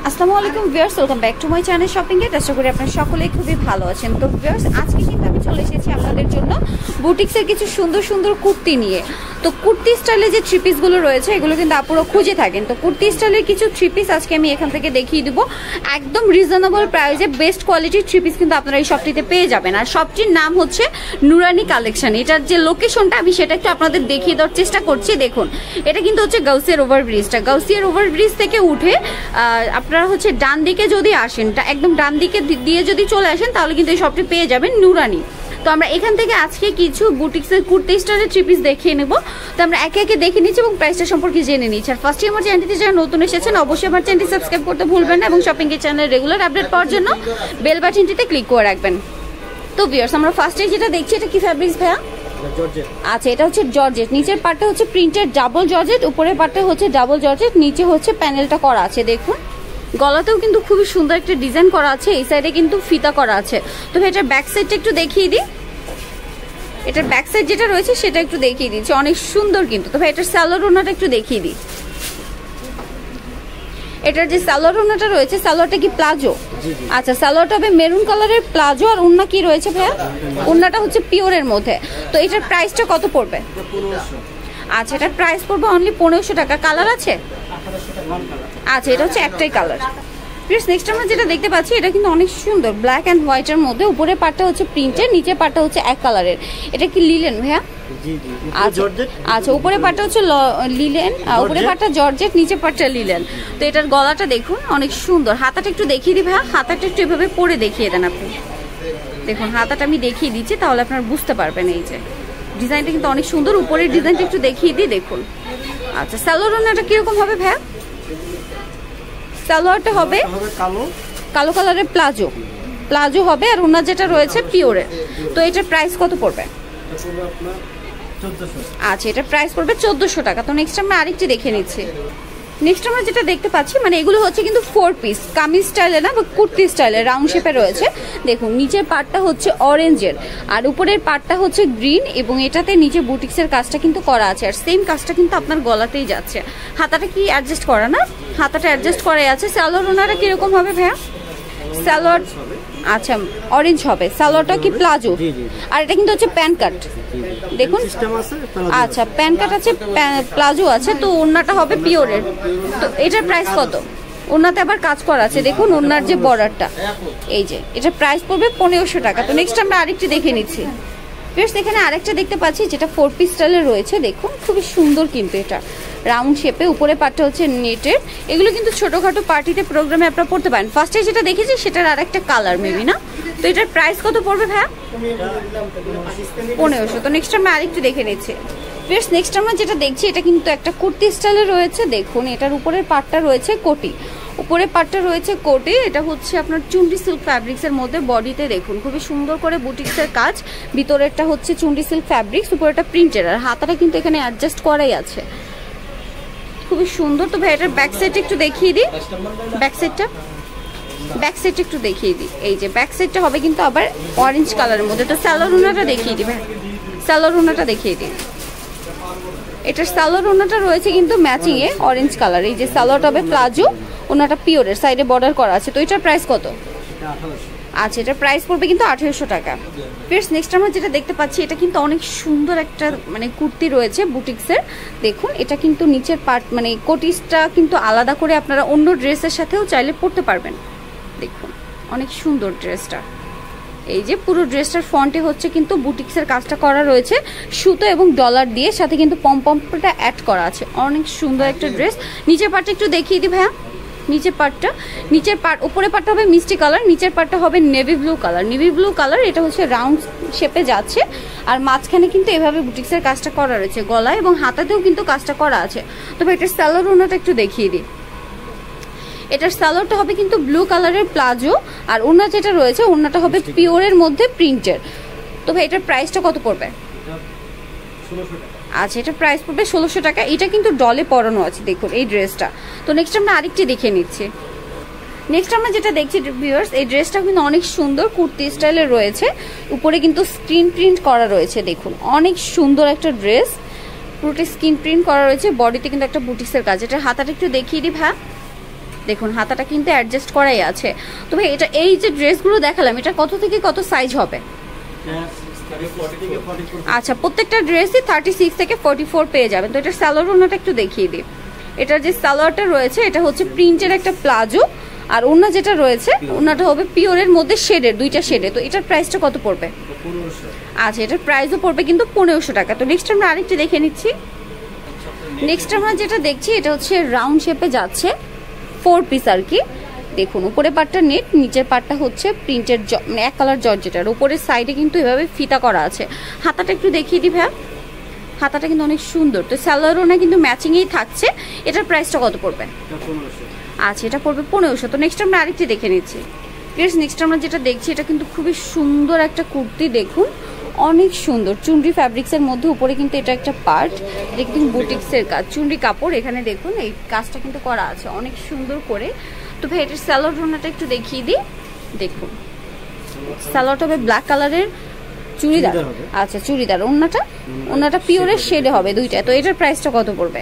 আসসালামু আলাইকুম viewers, welcome back to my channel shopping gate. আশা করি আপনারা সকলেই খুবই ভালো আছেন। তো ভিউয়ার্স, আজকে কিন্তু আমি চলে এসেছি আপনাদের জন্য বুটিক্সের কিছু সুন্দর সুন্দর কুর্তি নিয়ে। তো কুর্তি স্টাইলে যে থ্রি পিসগুলো রয়েছে এগুলো কিন্তু আপনারা খুঁজে থাকেন। তো কুর্তি স্টাইলের কিছু থ্রি পিস আজকে আমি এখান থেকে দেখিয়ে দিব একদম রিজনেবল প্রাইসে। বেস্ট কোয়ালিটির থ্রি পিস কিন্তু আপনারা এই শপটিতে পেয়ে যাবেন। আর শপটির নাম হচ্ছে নুরানি কালেকশন। এটার যে লোকেশনটা আমি সেটা একটু আপনাদের দেখিয়ে দেওয়ার চেষ্টা করছি। দেখুন, এটা কিন্তু হচ্ছে গাউসিয়ার ওভারব্রিজটা। গাউসিয়ার ওভারব্রিজ থেকে উঠে আপনারা হচ্ছে ডান দিকে যদি আসেন, একদম ডান দিকে দিয়ে যদি চলে আসেন তাহলে কিন্তু এই শপটি পেয়ে যাবেন নুরানি। তো আমরা এখান থেকে আজকে কিছু বুটিক্সের কুর্তি স্টাইলের থ্রি পিস দেখিয়ে নেব। তো আমরা একে একে দেখে নিচ্ছি এবং প্রাইসটা সম্পর্কে জেনে নিচ্ছি। আর ফার্স্টে আমার চ্যানেলটিতে যারা নতুন এসেছেন অবশ্যই আমার চ্যানেলটি সাবস্ক্রাইব করতে ভুলবেন না এবং শপিং এর চ্যানেল রেগুলার আপডেট পাওয়ার জন্য বেল বাটনটিতে ক্লিক করে রাখবেন। তো ভিউয়ার্স, আমরা ফার্স্টে যেটা দেখছি এটা কি ফ্যাব্রিক্স ভাইয়া? আচ্ছা, এটা হচ্ছে জর্জেট। নিচের পার্টটা হচ্ছে প্রিন্টেড ডাবল জর্জেট, উপরের পার্টটা হচ্ছে ডাবল জর্জেট, নিচে হচ্ছে প্যানেলটা করা আছে। দেখুন, গলাতেও কিন্তু খুবই সুন্দর একটা ডিজাইন করা আছে, এই সাইডে কিন্তু ফিতা করা আছে। তো এটার ব্যাক সাইডটা একটু দেখিয়ে দিই। এটার ব্যাক সাইড যেটা রয়েছে সেটা একটু দেখিয়ে দিচ্ছি, অনেক সুন্দর কিন্তু। তো এটার সালোয়ার ওড়নাটা একটু দেখিয়ে দিই। এটার যে সালোয়ার ওড়নাটা রয়েছে, সালোয়ারটা কি প্লাজো? আচ্ছা, সালোয়ারটা হবে মেরুন কালারের প্লাজো। আর ওড়না কি রয়েছে ভাইয়া? ওড়নাটা হচ্ছে পিওরের মধ্যে। তো এটার প্রাইসটা কত পড়বে? আচ্ছা, এটার প্রাইস পড়বে অনলি 1500 টাকা। কালার আছে? আচ্ছা, এটা হচ্ছে একটাই কালার। প্লিজ নেক্সট আমরা যেটা দেখতে পাচ্ছি এটা কিন্তু অনেক সুন্দর, ব্ল্যাক অ্যান্ড হোয়াইটের মধ্যে। উপরের পার্টটা হচ্ছে প্রিন্টের, নিচের পার্টটা হচ্ছে এক কালারের। এটা কি লিলেন ভাইয়া? আচ্ছা, উপরের পার্টটা হচ্ছে লিলেন, উপরের পার্টটা জর্জেট, নিচের পার্টটা লিলেন। তো এটার গলাটা দেখুন অনেক সুন্দর। হাতাটা একটু দেখিয়ে দিই ভাইয়া, হাতাটা একটু এভাবে পরে দেখিয়ে দেন আপনি। দেখুন, হাতাটা আমি দেখিয়ে দিচ্ছি তাহলে আপনারা বুঝতে পারবেন। এই যে ডিজাইনটা কিন্তু অনেক সুন্দর, উপরের ডিজাইনটা একটু দেখিয়ে দিই। দেখুন, আচ্ছা, সালোয়ার ওড়নাটা কিরকম হবে ভাইয়া? সালোয়ারটা হবে কালো কালারের প্লাজো হবে, আর ওনার যেটা রয়েছে পিওরের। তো এটার প্রাইস কত পড়বে? আচ্ছা, এটার প্রাইস পড়বে 1400 টাকা। তো নেক্সট আমরা আরেকটি দেখে নিচ্ছি। নেক্সট আমরা যেটা দেখতে পাচ্ছি, মানে এগুলো হচ্ছে কিন্তু 4 পিস কামিজ স্টাইলে না বা কুর্তি স্টাইলে, রাউন্ড শেপে রয়েছে। দেখুন, নিচের পার্টটা হচ্ছে অরেঞ্জের আর উপরের পার্টটা হচ্ছে গ্রিন, এবং এটাতে নিচে বুটিক্সের কাজটা কিন্তু করা আছে। আর সেম কাজটা কিন্তু আপনার গলাতেই যাচ্ছে। হাতাটা কি অ্যাডজাস্ট করা না? হাতাটা অ্যাডজাস্ট করাই আছে। সালোয়ার ওনারা কিরকম হবে ভাইয়া? সালোয়ার আচ্ছা অরেঞ্জ হবে। সালোয়ারটা কি প্লাজো? আর এটা কিন্তু হচ্ছে প্যান্ট কাট। দেখুন, আচ্ছা, প্যান্ট কাট আছে, প্লাজো আছে। তো ওড়নাটা হবে পিওরের। তো এটার প্রাইস কত? ওড়নাতে আবার কাজ করা আছে। দেখুন, ওড়নার যে বর্ডারটা, এই যে এটার প্রাইস পড়বে 1500 টাকা। তো নেক্সট আমরা আরেকটি দেখে নিচ্ছি। বেশ, এখানে আরেকটা দেখতে পাচ্ছি যেটা 4 পিস স্টাইলে রয়েছে। দেখুন, খুবই সুন্দর কিন্তু এটা রাউন্ড শেপে। উপরে পার্টটা হচ্ছে নেটের। এগুলো কিন্তু ছোটখাটো পার্টিতে প্রোগ্রামে আপনারা পড়তে পারেন। ফার্স্টে যেটা দেখেছি সেটার আরেকটা কালার মেবি না। তো এটার প্রাইস কত পড়বে ভাইয়া? 1500। তো নেক্সট আমরা আরেকটু দেখে নিচ্ছি। বেশ, নেক্সট আমরা যেটা দেখছি এটা কিন্তু একটা কুর্তি স্টাইলে রয়েছে। দেখুন, এটার উপরের পার্টটা রয়েছে কোটি, উপরের পার্টটা রয়েছে কোটি। এটা হচ্ছে আপনার চুন্ডি সিল্ক ফ্যাব্রিক্সের মধ্যে। বডিতে দেখুন খুবই সুন্দর করে বুটিক্সের কাজ। ভিতরেরটা হচ্ছে চুন্ডি সিল্ক ফ্যাব্রিক্স, উপরেটা প্রিন্টের। আর হাতাটা কিন্তু এখানে অ্যাডজাস্ট করাই আছে, খুবই সুন্দর। তো ভাই এটার ব্যাক সাইডটা একটু দেখিয়ে দিই। ব্যাক সাইডটা একটু দেখিয়ে দিই। এই যে ব্যাক সাইডটা হবে কিন্তু আবার অরেঞ্জ কালারের মধ্যে। তো সালোয়ার ওড়নাটা দেখিয়ে দিই ভাই, সালোয়ার ওড়নাটা দেখিয়ে দিই। এটার সালোয়ার ওড়নাটা রয়েছে কিন্তু ম্যাচিং এ অরেঞ্জ কালার। এই যে সালোয়ারটা হবে প্লাজো, ওড়নাটা পিওরের, সাইডে বর্ডার করা আছে। তো এটার প্রাইস কত? আচ্ছা, এটার প্রাইস পড়বে কিন্তু 1800 টাকা। ফ্রেন্ডস, নেক্সট আমরা যেটা দেখতে পাচ্ছি এটা কিন্তু অনেক সুন্দর একটা মানে কুর্তি রয়েছে বুটিক্সের। দেখুন, এটা কিন্তু নিচের পার্ট মানে কোটিসটা কিন্তু আলাদা করে আপনারা অন্য ড্রেসের সাথেও চাইলে পরতে পারবেন। দেখুন, অনেক সুন্দর ড্রেসটা। এই যে পুরো ড্রেসটার ফ্রন্টে হচ্ছে কিন্তু বুটিক্সের কাজটা করা রয়েছে সুতো এবং ডলার দিয়ে, সাথে কিন্তু পমপমটা অ্যাড করা আছে। অনেক সুন্দর একটা ড্রেস। নিচের পার্টটা একটু দেখিয়ে দিই ভাইয়া। নিচের পার্ট উপরের পার্টটা হবে মিষ্টি কালার, নিচের পার্টটা হবে নেভি ব্লু কালার। এটা হচ্ছে রাউন্ড শেপে যাচ্ছে। আর মাঝখানে কিন্তু এভাবে বুটিক্সের কাজটা করা রয়েছে, গলায় এবং হাতাতেও কিন্তু কাজটা করা আছে। তবে এটার সালোয়ার ওড়নাটা একটু দেখিয়ে দিই। এটার সালোয়ারটা হবে কিন্তু ব্লু কালারের প্লাজো, আর ওড়না যেটা রয়েছে ওড়নাটা হবে পিওরের মধ্যে প্রিন্টের। তবে এটার প্রাইসটা কত পড়বে? আচ্ছা, এটা প্রাইস পড়বে 1600 টাকা। এটা কিন্তু ডলে পরানো আছে দেখুন এই ড্রেসটা। তো নেক্সট আমরা আরেকটি দেখে নিচ্ছি। নেক্সট আমরা যেটা দেখছি ভিউয়ার্স, এই ড্রেসটা কিন্তু অনেক সুন্দর কুর্তি স্টাইলে রয়েছে। উপরে কিন্তু স্ক্রিন প্রিন্ট করা রয়েছে। দেখুন, অনেক সুন্দর একটা ড্রেস, পুরোটা স্ক্রিন প্রিন্ট করা রয়েছে। বডিতে কিন্তু একটা বুটিক্সের কাজ। এটা হাতাটা একটু দেখিয়ে দিই ভাই। দেখুন হাতাটা কিন্তু অ্যাডজাস্ট করাই আছে। তো ভাই এটা এই যে ড্রেসগুলো দেখালাম এটা কত থেকে কত সাইজ হবে? আচ্ছা প্রত্যেকটা ড্রেসই 36 থেকে 44 পেয়ে যাবেন। তো এটার সালোয়ার ওনাটা একটু দেখিয়ে দিই। এটার যে সালোয়ারটা রয়েছে এটা হচ্ছে প্রিন্টের একটা প্লাজো, আর ওনা যেটা রয়েছে ওনাটা হবে পিওরের মধ্যে শেডের, দুইটা শেডে। তো এটার প্রাইসটা কত পড়বে? আচ্ছা এটার প্রাইসও পড়বে কিন্তু 1500 টাকা। তো নেক্সট আমরা আরেকটা দেখে নিচ্ছি। নেক্সট আমরা যেটা দেখছি এটা হচ্ছে রাউন্ড শেপে যাচ্ছে 4 পিস আর কি। দেখুন উপরে পাটটা নেট, নিচের পাটটা হচ্ছে প্রিন্টের মানে এক কালার জর্জেটার, উপরের সাইডে কিন্তু এভাবে ফিতা করা আছে। হাতাটা একটু দেখিয়ে দিই ভাইয়া, হাতাটা কিন্তু অনেক সুন্দর। তো সালোয়ারও না কিন্তু ম্যাচিংয়েই থাকছে। এটার প্রাইসটা কত পড়বে? আচ্ছা এটা পড়বে 1500। তো নেক্সট আমরা আরেকটি দেখে নিচ্ছি। প্লিজ নেক্সট আমরা যেটা দেখছি এটা কিন্তু খুবই সুন্দর একটা কুর্তি, দেখুন অনেক সুন্দর চুনরি ফ্যাব্রিক্সের মধ্যে, উপরে কিন্তু এটা একটা পার্ট, এটা কিন্তু বুটিক্সের কাজ, চুনরি কাপড়। এখানে দেখুন এই কাজটা কিন্তু করা আছে অনেক সুন্দর করে। তো ভাই এটার সালোয়ার ওনাটা একটু দেখিয়ে দিই। দেখুন সালোয়ারটা হবে ব্ল্যাক কালারের চুড়িদার। আচ্ছা চুড়িদার, ওনাটা পিওরের শেডে হবে দুইটা। তো এটার প্রাইসটা কত পড়বে?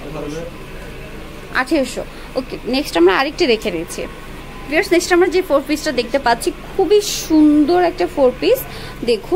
1800। ওকে নেক্সট আমরা আরেকটি দেখে নিচ্ছি। ভিউয়ার্স নেক্সট আমরা যে 4 পিসটা দেখতে পাচ্ছি খুবই সুন্দর একটা 4 পিস। দেখুন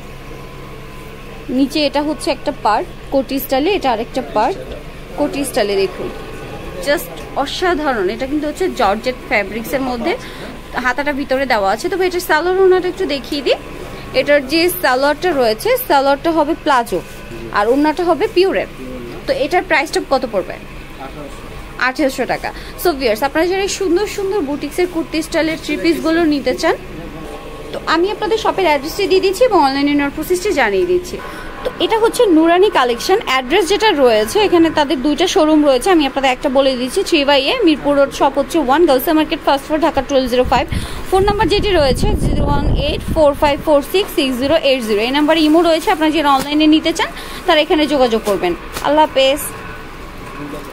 নিচে এটা হচ্ছে একটা পার্ট কোটি স্টাইলে, এটা আরেকটা পার্ট কোটি স্টাইলে। দেখুন জাস্ট অসাধারণ। এটা কিন্তু হচ্ছে জর্জেট ফ্যাব্রিক্সের মধ্যে, হাতাটা ভিতরে দেওয়া আছে। তবে এটার সালোয়ার ওনাটা একটু দেখিয়ে দিই। এটার যে সালোয়ারটা রয়েছে সালোয়ারটা হবে প্লাজো আর ওনাটা হবে পিওরের। তো এটার প্রাইসটা কত পড়বে? 1800 টাকা। সো ভিউয়ার্স আপনারা যারা সুন্দর সুন্দর বুটিক্সের কুর্তি স্টাইলের 3 পিসগুলো নিতে চান, তো আমি আপনাদের শপের অ্যাড্রেসটি দিয়ে দিচ্ছি এবং অনলাইনে নেওয়ার প্রসেসটি জানিয়ে দিচ্ছি। তো এটা হচ্ছে নুরানি কালেকশন। অ্যাড্রেস যেটা রয়েছে এখানে তাদের দুইটা শোরুম রয়েছে, আমি আপনাদের একটা বলে দিচ্ছি 3/A মিরপুর রোড, শপ হচ্ছে 1 girls market, first floor, Dhaka 1205। Phone number যেটি রয়েছে 01845466080। এই নাম্বারে ইমো রয়েছে, আপনারা যারা অনলাইনে নিতে চান তারা এখানে যোগাযোগ করবেন। আল্লাহ হাফেজ।